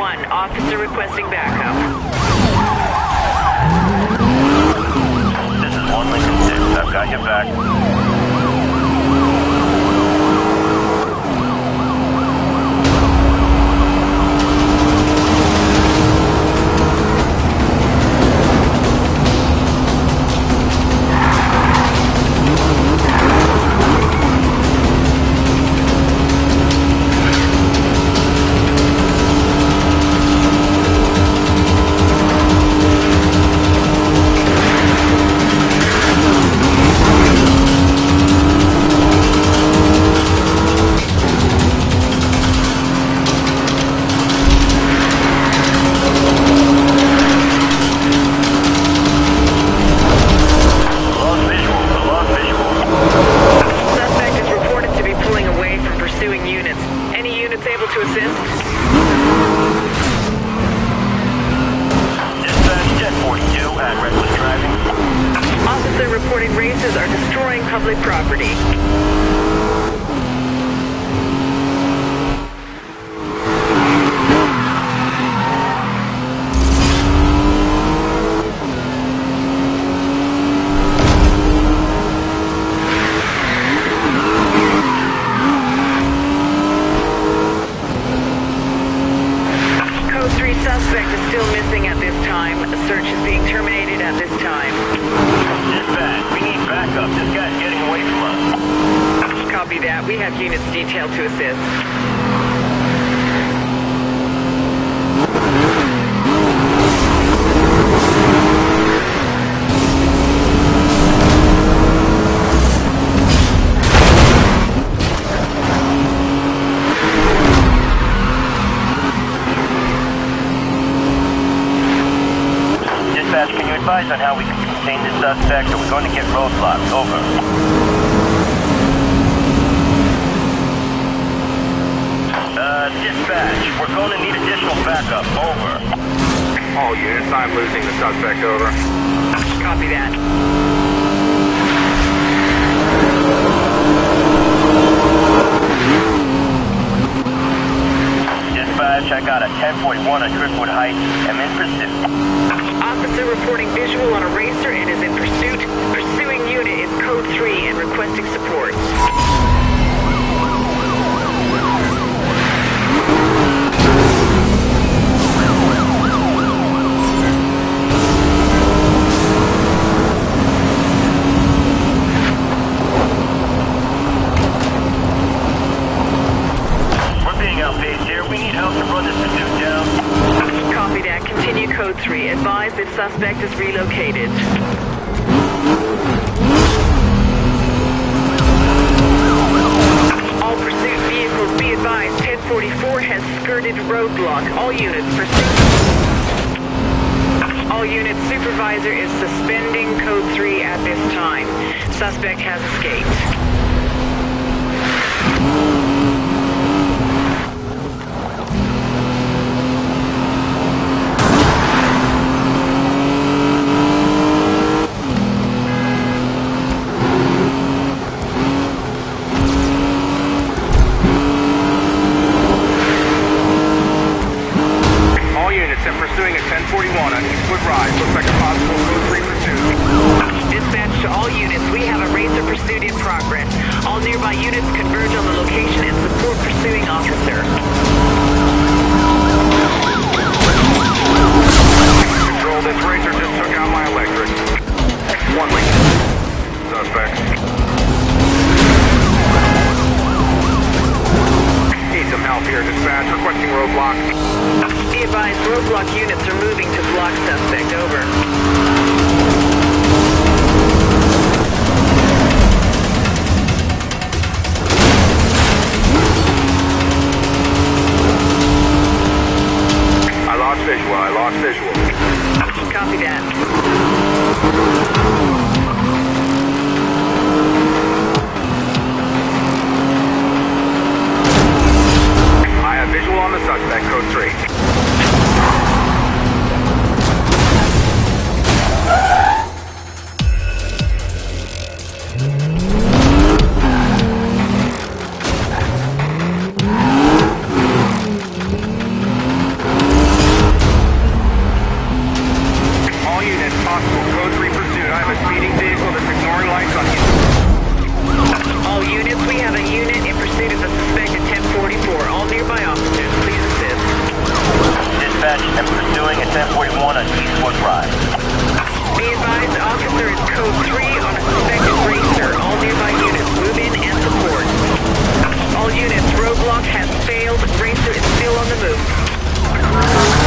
1041, officer requesting backup. This is 1 Lincoln 6. I've got your back. Reporting racers are destroying public property. Code 3 suspect is still missing at this time. A search is being terminated at this time. Dispatch, we need backup. This guy's getting away from us. Copy that. We have units detailed to assist. Dispatch, can you advise on how we can contain the suspect, or we're going to get roadblocks? Over. Dispatch, we're going to need additional backup. Over. All units, I'm losing the suspect. Over. Copy that. Dispatch, I got a 1041 on Driftwood Heights. I'm in pursuit. Officer reporting visual on a racer and is in pursuit. Pursuing unit is Code 3 and requesting support. We're being outpaced here. We need help to run this pursuit down. Copy that. Continue Code 3. Advise that suspect is relocated. All pursuit vehicles be advised. 1044 has skirted roadblock. All units pursue. All units, supervisor is suspending Code 3 at this time. Suspect has escaped. Pursuing at 1041 on Eastwood Rise. Looks like a possible Code 3 pursuit. Dispatch to all units. We have a racer pursuit in progress. All nearby units converge on the location and support pursuing officer. Control, this racer just took out my electric. 1 Lincoln. Suspect. Need some help here, dispatch. Requesting roadblock. Be advised, roadblock units are moving to block suspect. Over. I lost visual. Copy that. I have visual on the suspect, Code 3. dispatch, and pursuing a 1041 on Eastwood Drive. Be advised, officer is code 3 on a suspected racer. All nearby units move in and support. All units, roadblock has failed. Racer is still on the move.